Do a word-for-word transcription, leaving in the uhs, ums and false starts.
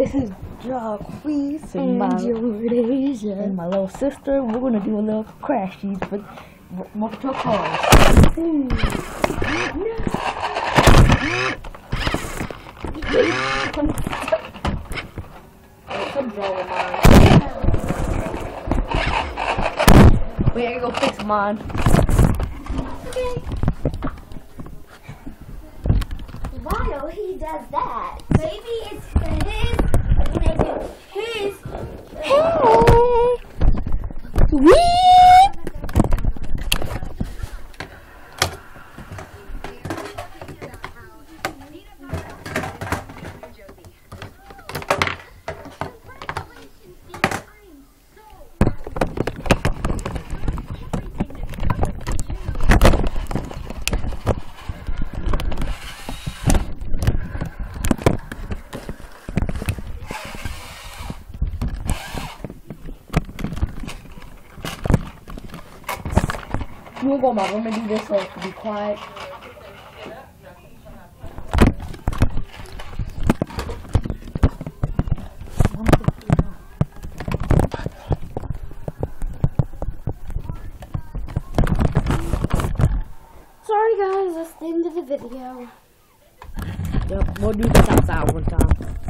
This is Jacquees and, my, Jordasia. and my little sister. We're gonna do a little crash sheet with multiple cars. Ooh. Some drama mine. Wait, I gotta go fix mine. Okay. While he does that, maybe it's for his. Maybe his. Hey! Wee! You wanna go in my room and do this so it can be quiet? Sorry guys, that's the end of the video. Yep, we'll do this outside one time.